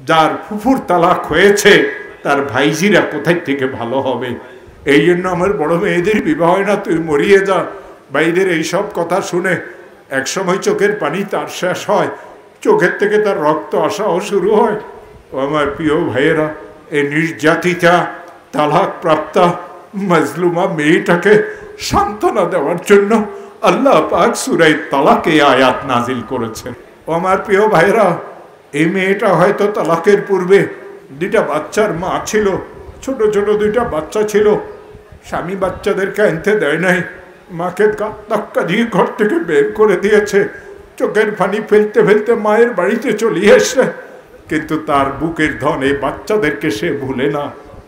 যার ফুফুর তালাক হয়েছে তার ভাইজিরা কোথায় থেকে ভালো হবে। এই জন্য আমার বড় মেয়েদের বিবাহ হয় না, তুই মরিয়ে যা। ভাইদের এইসব কথা শুনে একসময় চোখের পানি তার শেষ হয়, চোখের থেকে তার রক্ত আসাও শুরু হয়। ও আমার প্রিয় ভাইয়েরা, এই নির্যাতিতা তালাক প্রাপ্তা মাজলুমা মেয়েটাকে সান্ত্বনা দেওয়ার জন্য আল্লাহ পাক সূরা তালাকে আয়াত নাজিল করেছেন। ও আমার প্রিয় ভাইয়েরা, এই মেয়েটা হয়তো তালাকের পূর্বে দুইটা বাচ্চার মা ছিল, ছোট ছোট দুইটা বাচ্চা ছিল। স্বামী বাচ্চাদেরকে আনতে দেয় নাই, মাকে ধাক্কা দিয়ে ঘর থেকে বের করে দিয়েছে। চোখের পানি ফেলতে ফেলতে মায়ের বাড়িতে চলে এসছে, কিন্তু তার বুকের ধন এই বাচ্চাদেরকে সে ভুলে না।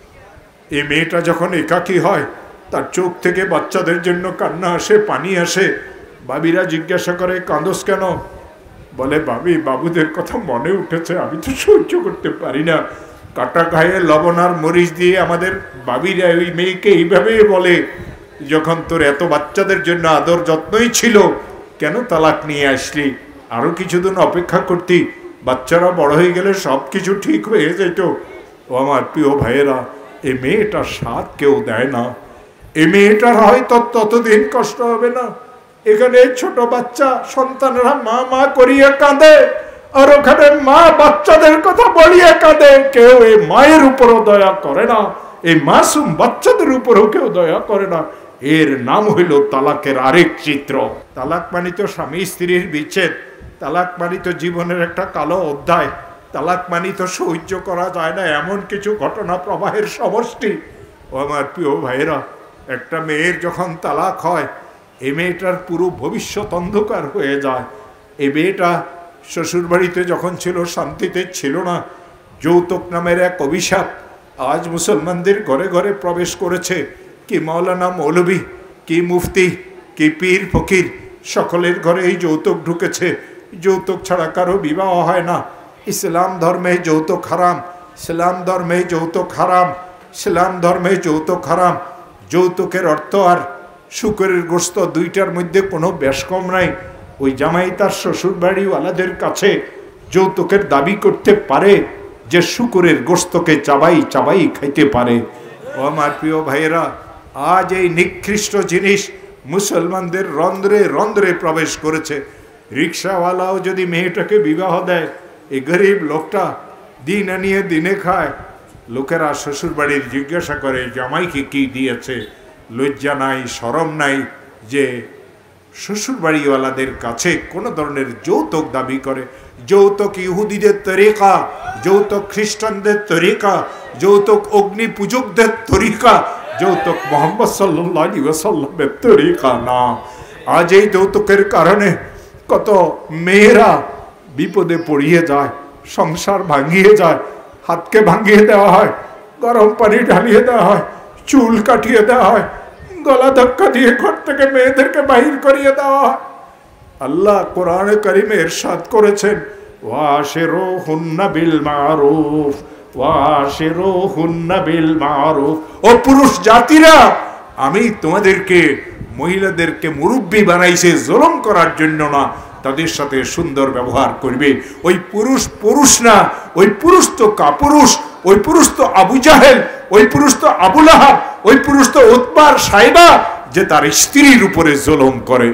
এই মেয়েটা যখন একাকী হয়, তার চোখ থেকে বাচ্চাদের জন্য কান্না আসে, পানি আসে। বাবিরা জিজ্ঞাসা করে, কাঁদোস কেন? বলে, বাবি, বাবুদের কথা মনে উঠেছে, আমি তো সহ্য করতে পারি না। কাটা গায়ে লবণ আর মরিচ দিয়ে আমাদের বাবিরা ওই মেয়েকে এইভাবেই বলে, যখন তোর এত বাচ্চাদের জন্য আদর যত্নই ছিল, কেন তালাক নিয়ে আসলি? আরো কিছুদিন অপেক্ষা করতি, বাচ্চারা বড় হয়ে গেলে সব কিছু ঠিক হয়ে যেত। ও আমার প্রিয় ভাইয়েরা, এই মেয়েটার স্বাদ কেউ দেয় না। এই মেয়েটার হয়তো ততদিন কষ্ট হবে না। এখানে ছোট বাচ্চা সন্তানরা মা মা করিয়ে কাঁদে, আর ওখানে মা বাচ্চাদের কথা বলিয়ে কাঁদে। কেউ এই মায়ের উপরও দয়া করে না, এই মাসুম বাচ্চাদের উপরও কেউ দয়া করে না। এর নাম হইল তালাকের আরেক চিত্র। তালাক মানে তো স্বামী স্ত্রীর বিচ্ছেদ, তালাক মানে তো জীবনের একটা কালো অধ্যায়, তালাক মানে তো সহ্য করা যায় না এমন কিছু ঘটনা প্রবাহের সমষ্টি। ও আমার প্রিয় ভাইয়েরা, একটা মেয়ের যখন তালাক হয়, এই মেয়েটার পুরো ভবিষ্যৎ অন্ধকার হয়ে যায়। এই মেয়েটা শ্বশুরবাড়িতে যখন ছিল শান্তিতে ছিল না। যৌতুক নামের এক অভিশাপ আজ মুসলমানদের ঘরে ঘরে প্রবেশ করেছে। কি মাওলানা মৌলবী, কি মুফতি, কি পীর ফকির, সকলের ঘরে এই যৌতুক ঢুকেছে। যৌতুক ছাড়া কারো বিবাহ হয় না। ইসলাম ধর্মে যৌতুক হারাম, ইসলাম ধর্মে যৌতুক হারাম, ইসলাম ধর্মে যৌতুক হারাম। যৌতুকের অর্থ আর শুকরের গোশত, দুইটার মধ্যে কোনো বেশ কম নাই। ওই জামাই তার শ্বশুর বাড়িওয়ালাদের কাছে যৌতুকের দাবি করতে পারে যে শুকরের গোশতকে চাবাই চাবাই খাইতে পারে। ও আমার প্রিয় ভাইয়েরা, আজ এই নিকৃষ্ট জিনিস মুসলমানদের রন্ধ্রে রন্ধ্রে প্রবেশ করেছে। রিক্সাওয়ালাও যদি মেয়েটাকে বিবাহ দেয়, এই গরিব লোকটা দিন আনিয়ে দিনে খায়। লোকেরা শ্বশুর বাড়ির জিজ্ঞাসা করে, জামাইকে কি দিয়েছে? লজ্জা নাই, শরম নাই যে শ্বশুর বাড়িওয়ালাদের কাছে কোনো ধরনের যৌতুক দাবি করে। যৌতুক ইহুদিদের তরিকা, যৌতুক খ্রিস্টানদের তরিকা, যৌতুক অগ্নি পূজকদের তরিকা, যৌতুক মোহাম্মদ সাল্লাল্লাহু আলাইহি ওয়াসাল্লামের তরিকা না। আজ এই যৌতুকের কারণে কত মেয়েরা বিপদে পড়িয়ে যায়, সংসার ভাঙিয়ে যায়। হাতকে ভাঙিয়ে দেওয়া হয়, গরম পানি ঢালিয়ে দেওয়া হয়, চুল কাটিয়ে দেওয়া হয়, গলা ধাক্কা দিয়ে ঘর থেকে মেয়েদেরকে বাহির করিয়ে দেওয়া হয়। আল্লাহ কোরআনে কারিমে ইরশাদ করেছেন, ওয়াশিরুহুন্না বিল মারুফ, ওয়াশিরুহুন্না বিল মারুফ। ও পুরুষ জাতিরা, আমি তোমাদেরকে, মহিলাদেরকে মুরব্বি বানাইছে জুলুম করার জন্য না, তাদের সাথে সুন্দর ব্যবহার করবে। ওই পুরুষ পুরুষ না, ওই পুরুষ তো কাপুরুষ, ওই পুরুষ তো আবু জাহেল, ওই পুরুষ তো আবু লাহাব, ওই পুরুষ তো উতবার সাইবা, যে তার স্ত্রীর উপরে জুলুম করে।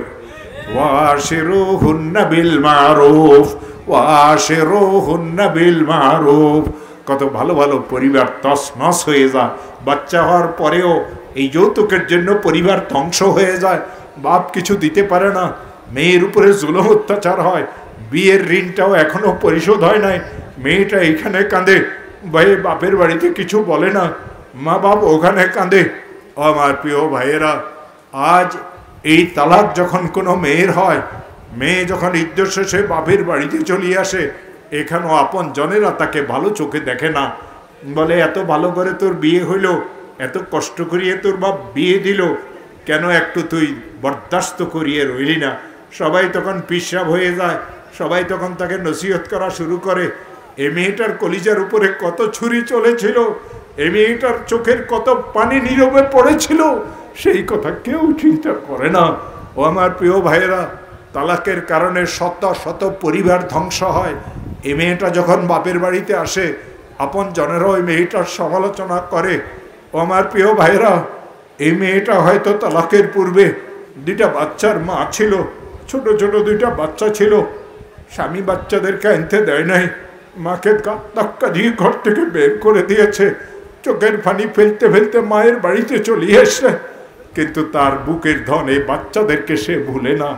ওয়াশিরুহুন্না বিল মারুফ, ওয়াশিরুহুন্না বিল মারুফ। কত ভালো ভালো পরিবার তছনছ হয়ে যায়। বাচ্চা হওয়ার পরেও এই যৌতুকের জন্য পরিবার ধ্বংস হয়ে যায়। বাপ কিছু দিতে পারে না, মেয়ের উপরে জুলুম অত্যাচার হয়। বিয়ের ঋণটাও এখনো পরিশোধ হয় নাই। মেয়েটা এখানে কাঁদে, ভাই বাপের বাড়িতে কিছু বলে না, মা বাপ ওখানে কাঁদে। আমার প্রিয় ভাইয়েরা, আজ এই তালাক যখন কোনো মেয়ের হয়, মেয়ে যখন ইদ্যত শেষে বাপের বাড়িতে চলে আসে, এখানেও আপন জনেরা তাকে ভালো চোখে দেখে না। বলে, এত ভালো করে তোর বিয়ে হইল, এত কষ্ট করিয়ে তোর বাপ বিয়ে দিল, কেন একটু তুই বরদাস্ত করিয়ে রইলি না? সবাই তখন পিসাব হয়ে যায়, সবাই তখন তাকে নসিহত করা শুরু করে। এ মেয়েটার কলিজার উপরে কত ছুরি চলেছিল, এ মেয়েটার চোখের কত পানি নীরবে পড়েছিল, সেই কথা কেউ চিন্তা করে না। ও আমার প্রিয় ভাইয়েরা, তালাকের কারণে শত শত পরিবার ধ্বংস হয়। এই মেয়েটা যখন বাপের বাড়িতে আসে, আপন জনেরা ওই মেয়েটার সমালোচনা করে। ও আমার প্রিয় ভাইরা, এই মেয়েটা হয়তো তালাকের পূর্বে দুইটা বাচ্চার মা ছিল, ছোট ছোট দুইটা বাচ্চা ছিল। স্বামী বাচ্চাদেরকে আনতে দেয় নাই, মাকে ধাক্কা দিয়ে ঘর থেকে বের করে দিয়েছে। চোখের পানি ফেলতে ফেলতে মায়ের বাড়িতে চলে এসে, কিন্তু তার বুকের ধন এই বাচ্চাদেরকে সে ভুলে না।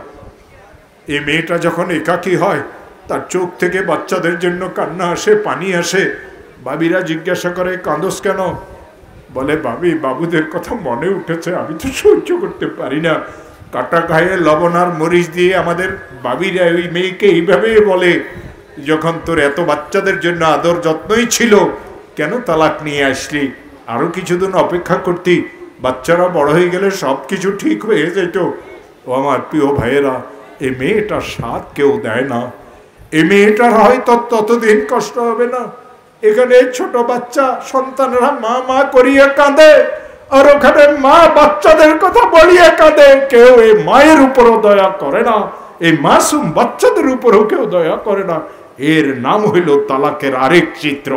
এই মেয়েটা যখন একাকী হয়, তার চোখ থেকে বাচ্চাদের জন্য কান্না আসে, পানি আসে। বাবিরা জিজ্ঞাসা করে, কাঁদোস কেন? বলে, বাবি, বাবুদের কথা মনে উঠেছে, আমি তো সহ্য করতে পারি না। কাটা গায়ে লবণ আর মরিচ দিয়ে আমাদের বাবিরা ওই মেয়েকে এইভাবে বলে, যখন তোর এত বাচ্চাদের জন্য আদর যত্নই ছিল, কেন তালাক নিয়ে আসলি? আরো কিছুদিন অপেক্ষা করতি, বাচ্চারা বড় হয়ে গেলে সব কিছু ঠিক হয়ে যেত। ও আমার প্রিয় ভাইয়েরা, এই মেয়েটার স্বাদ কেউ দেয় না। এই মেয়েটার হয়তো ততদিন কষ্ট হবে না। এখানে ছোট বাচ্চা সন্তানেরা মা মা করিয়ে কাঁদে, আর ওখানে মা বাচ্চাদের কথা বলিয়ে কাঁদে। কেউ এই মায়ের উপরও দয়া করে না, এই মাসুম বাচ্চাদের উপরও কেউ দয়া করে না। এর নাম হইল তালাকের আরেক চিত্র।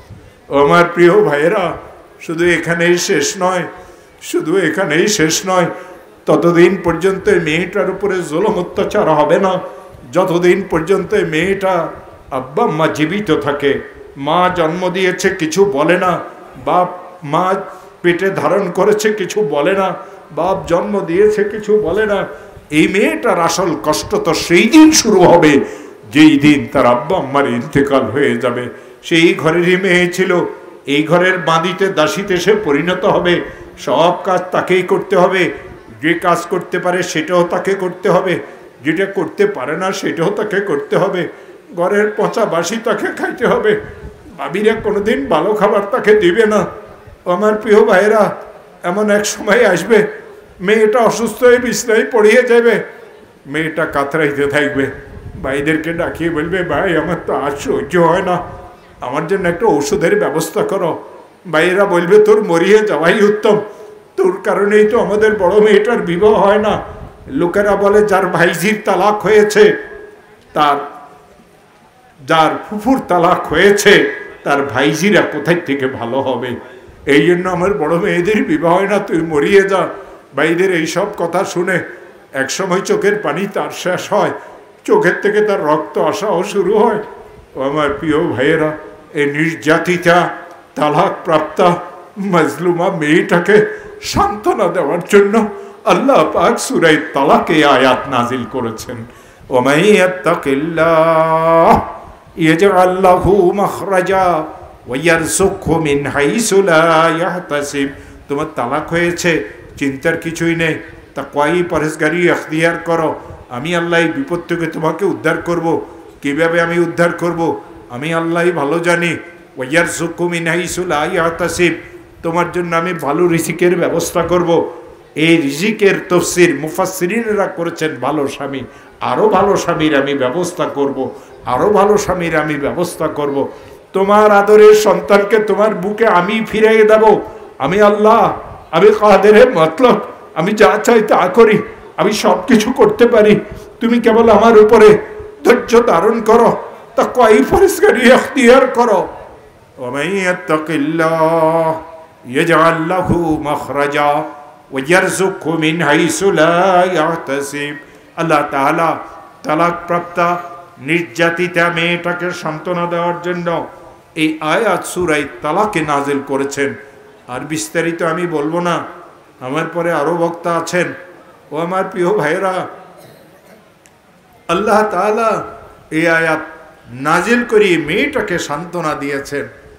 আমার প্রিয় ভাইয়েরা, শুধু এখানেই শেষ নয়, শুধু এখানেই শেষ নয়। ততদিন পর্যন্ত মেয়েটার উপরে জুলুম অত্যাচার হবে না যতদিন পর্যন্ত মেয়েটা আব্বা আম্মা জীবিত থাকে। মা জন্ম দিয়েছে কিছু বলে না, বাপ মা পেটে ধারণ করেছে কিছু বলে না, বাপ জন্ম দিয়েছে কিছু বলে না। এই মেয়েটার আসল কষ্ট তো সেই দিন শুরু হবে যেই দিন তার আব্বা আম্মার ইন্তেকাল হয়ে যাবে। সেই ঘরেরই মেয়ে ছিল, এই ঘরের বাঁধিতে দাসীতে সে পরিণত হবে। সব কাজ তাকেই করতে হবে, যে কাজ করতে পারে সেটাও তাকে করতে হবে, যেটা করতে পারে না সেটাও তাকে করতে হবে। ঘরের পচা বাসি তাকে খাইতে হবে, বাবিরা কোনোদিন ভালো খাবার তাকে দিবে না। আমার প্রিয় ভাইয়েরা, এমন এক সময় আসবে মেয়েটা অসুস্থ হয়ে বিছনায় পড়িয়ে যাবে, মেয়েটা কাতরাইতে থাকবে, ভাইদেরকে ডাকিয়ে বলবে, ভাই আমার তো আর সহ্য হয় না, আমার জন্য একটা ওষুধের ব্যবস্থা করো। ভাইয়েরা বলবে, তোর মরিয়ে যাওয়াই উত্তম, তোর কারণেই তো আমাদের বড় মেয়েটার বিবাহ হয় না। লোকেরা বলে, যার ভাইজির তালাক হয়েছে, যার ফুফুর তালাক হয়েছে, তার ভাইজিরা কোথায় থেকে ভালো হবে। এই জন্য আমার বড় মেয়েদের বিবাহ হয় না, তুই মরিয়ে যা। ভাইদের এইসব কথা শুনে একসময় চোখের পানি তার শেষ হয়, চোখের থেকে তার রক্ত আসাও শুরু হয়। ও আমার প্রিয় ভাইয়েরা, এই নির্যাতিতা তালাক প্রাপ্তা মাজলুমা মেয়েটাকে সান্ত্বনা দেওয়ার জন্য আল্লাহ পাক সূরা তালাকে আয়াত নাজিল করেছেন। ওমাই ইয়াত্তাকিল্লাহ ইয়াজআল লাহু মাখরাজা ওয়া ইয়ারযুকহু মিন হাইসু লা ইয়াহতাসিব। তোমার তালাক হয়েছে, চিন্তার কিছুই নেই, তাকওয়াই পরহেজগারি ইখতিয়ার করো। আমি আল্লাহ এই বিপদ থেকে তোমাকে উদ্ধার করব। কিভাবে আমি উদ্ধার করব? আমি আল্লাহই ভালো জানি। ওয়া ইয়ারযুকহু মিন হাইসু লা ইয়াহতাসিব, তোমার জন্য আমি ভালো রিজিকের ব্যবস্থা করব। এই রিজিকের তাফসীর মুফাসসিরিনরা করেছেন ভালো স্বামী, আরো ভালো স্বামীর আমি ব্যবস্থা করব, আরো ভালো স্বামীর আমি ব্যবস্থা করব। তোমার আদরের সন্তানকে তোমার বুকে আমি ফিরিয়ে দেব। আমি আল্লাহ, আমি কাদেরে মতলব, আমি যা চাই তা করি, আমি সব কিছু করতে পারি। তুমি কেবল আমার উপরে ধৈর্য ধারণ করো, তাকওয়াই পরহেজগারি ইখতিয়ার করো। ওয়া ইয়াত্তাকিল্লাহ ইয়াজআল লাহু মাখরাজা ওয়া ইয়ারযুকহু মিন হাইসু লা ইয়াহতাসিব। আল্লাহ তাআলা তালাক প্রাপ্তা নির্যাতিতা মেয়েটাকে সান্ত্বনা দেওয়ার জন্য এই আয়াত সূরা তালাকে নাজিল করেছেন। আর বিস্তারিত আমি বলবো না, আমার পরে আরো বক্তা আছেন। ও আমার প্রিয় ভাইয়েরা, আল্লাহ তাআলা এই আয়াত নাজিল করে মেয়েটাকে সান্ত্বনা দিয়েছেন।